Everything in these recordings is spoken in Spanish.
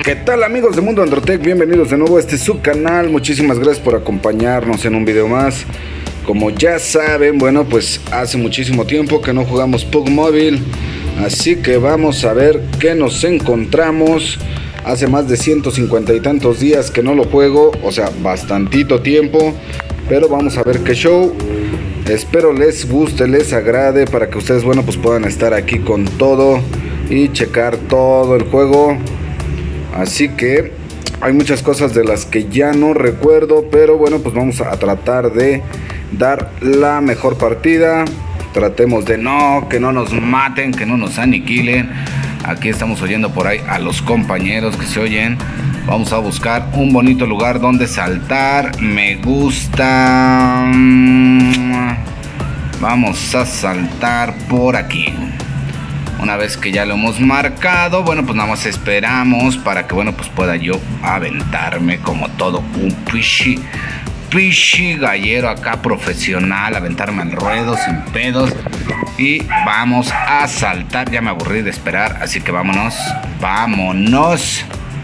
¿Qué tal, amigos de Mundo Androtech? Bienvenidos de nuevo a este su canal. Muchísimas gracias por acompañarnos en un video más. Como ya saben, bueno, pues hace muchísimo tiempo que no jugamos PUBG Mobile, así que vamos a ver qué nos encontramos. Hace más de 150 y tantos días que no lo juego, o sea, bastantito tiempo, pero vamos a ver qué show. Espero les guste, les agrade, para que ustedes, bueno, pues puedan estar aquí con todo y checar todo el juego. Así que hay muchas cosas de las que ya no recuerdo, pero bueno, pues vamos a tratar de dar la mejor partida. Tratemos de que no nos maten, que no nos aniquilen. Aquí estamos oyendo por ahí a los compañeros que se oyen. Vamos a buscar un bonito lugar donde saltar. Me gusta. Vamos a saltar por aquí. Una vez que ya lo hemos marcado, bueno, pues nada más esperamos para que, bueno, pues pueda yo aventarme como todo un pichi gallero acá profesional, aventarme al ruedo sin pedos. Y vamos a saltar. Ya me aburrí de esperar, así que vámonos. Vamos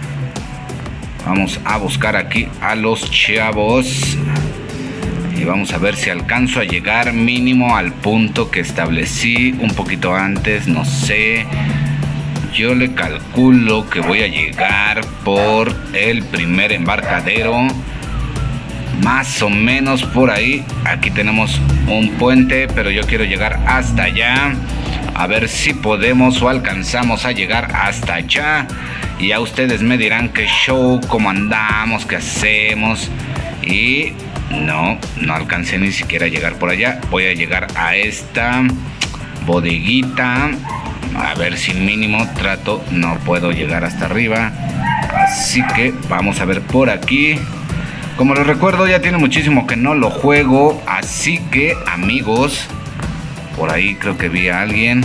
a buscar aquí a los chavos. Y vamos a ver si alcanzo a llegar mínimo al punto que establecí un poquito antes, no sé. Yo le calculo que voy a llegar por el primer embarcadero, más o menos por ahí. Aquí tenemos un puente, pero yo quiero llegar hasta allá. A ver si podemos o alcanzamos a llegar hasta allá. Y ya ustedes me dirán qué show, cómo andamos, qué hacemos. Y no alcancé ni siquiera a llegar por allá. Voy a llegar a esta bodeguita. A ver si mínimo trato. No puedo llegar hasta arriba, así que vamos a ver por aquí. Como les recuerdo, ya tiene muchísimo que no lo juego, así que, amigos, por ahí creo que vi a alguien.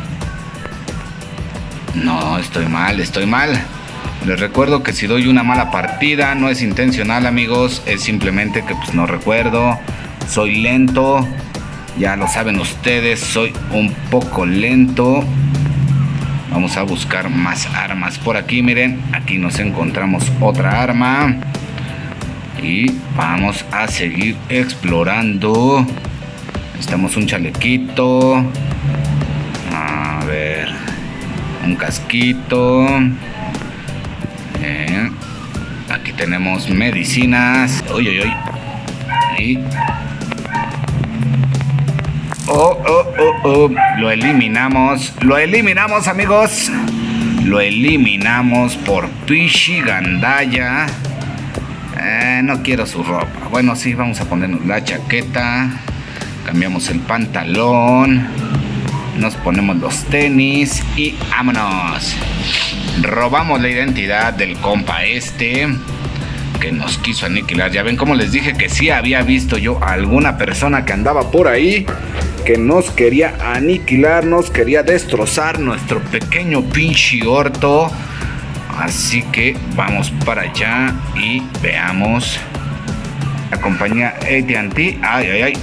No, estoy mal. Les recuerdo que si doy una mala partida no es intencional, amigos, es simplemente que pues no recuerdo. Soy lento, ya lo saben ustedes, soy un poco lento. Vamos a buscar más armas por aquí, miren, aquí nos encontramos otra arma. Y vamos a seguir explorando. Necesitamos un chalequito. A ver, un casquito. Aquí tenemos medicinas. Uy. Y lo eliminamos, amigos. Lo eliminamos por pichi gandalla. No quiero su ropa. Bueno, sí, vamos a ponernos la chaqueta. Cambiamos el pantalón. Nos ponemos los tenis y vámonos. Robamos la identidad del compa que nos quiso aniquilar. Ya ven cómo les dije que sí había visto yo a alguna persona que andaba por ahí, que nos quería aniquilar, nos quería destrozar nuestro pequeño pinche orto. Así que vamos para allá y veamos. La compañía AT&T. Ay.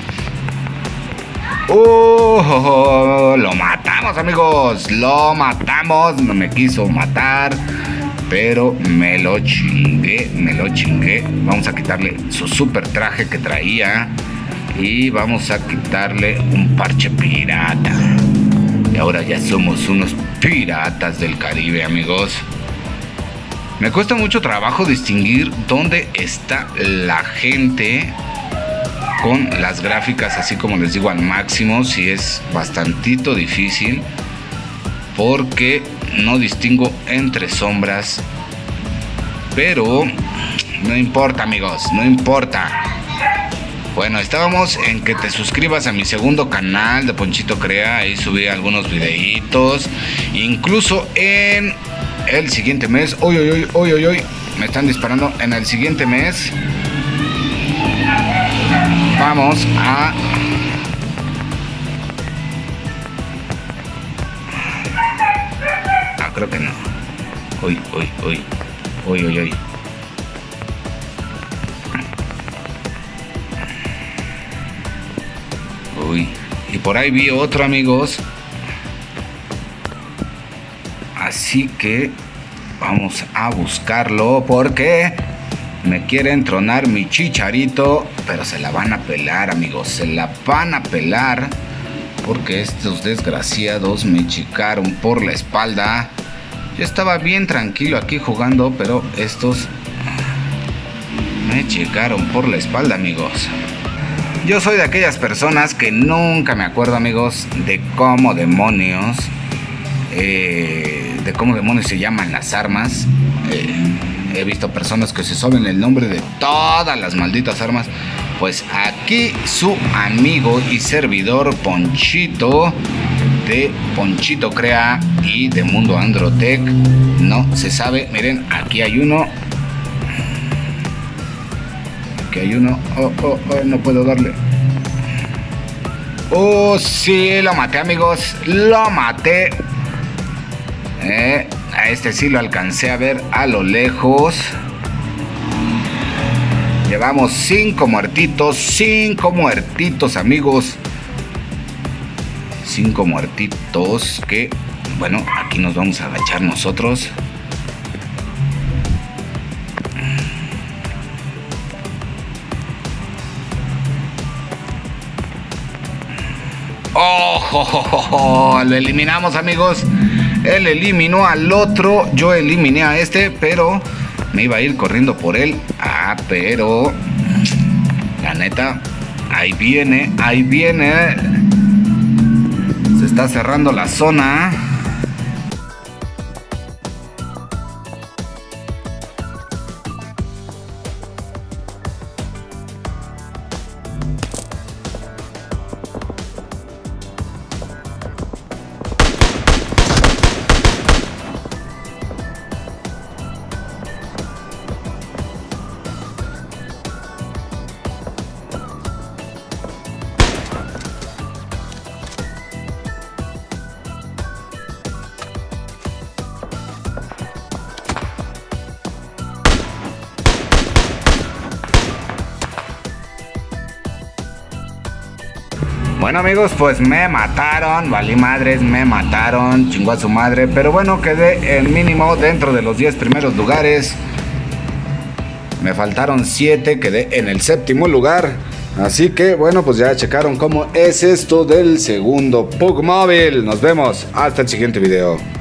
Lo matamos, amigos. Lo matamos. No me quiso matar, pero me lo chingué. Vamos a quitarle su super traje que traía. Y vamos a quitarle un parche pirata. Y ahora ya somos unos piratas del Caribe, amigos. Me cuesta mucho trabajo distinguir dónde está la gente con las gráficas, así como les digo, al máximo. Sí es bastantito difícil, porque no distingo entre sombras. Pero no importa, amigos, no importa. Bueno, estábamos en que te suscribas a mi segundo canal de Ponchito Crea. Ahí subí algunos videitos. Incluso en el siguiente mes. Uy. Me están disparando. En el siguiente mes vamos a... creo que no. Uy. Y por ahí vi otro, amigos. Así que Vamos a buscarlo porque me quieren tronar mi Chicharito, pero se la van a pelar, amigos. Se la van a pelar porque estos desgraciados me chicaron por la espalda. Yo estaba bien tranquilo aquí jugando, pero estos me chicaron por la espalda, amigos. Yo soy de aquellas personas que nunca me acuerdo, amigos, de cómo demonios se llaman las armas. He visto personas que se saben el nombre de todas las malditas armas. Pues aquí su amigo y servidor Ponchito, de Ponchito Crea y de Mundo Androtech, no se sabe. Miren, aquí hay uno. Aquí hay uno. Oh, no puedo darle. Oh, sí, lo maté, amigos. Lo maté. A este sí lo alcancé a ver a lo lejos. Llevamos 5 muertitos. 5 muertitos, amigos. 5 muertitos que, bueno, aquí nos vamos a agachar nosotros. ¡Oh! Lo eliminamos, amigos. Él eliminó al otro. Yo eliminé a este, pero me iba a ir corriendo por él. Pero la neta, ahí viene. Se está cerrando la zona. Bueno, amigos, pues me mataron, valí madres, me mataron, chingó a su madre, pero bueno, quedé el mínimo dentro de los 10 primeros lugares. Me faltaron 7, quedé en el 7º lugar. Así que bueno, pues ya checaron cómo es esto del segundo PUBG Mobile. Nos vemos hasta el siguiente video.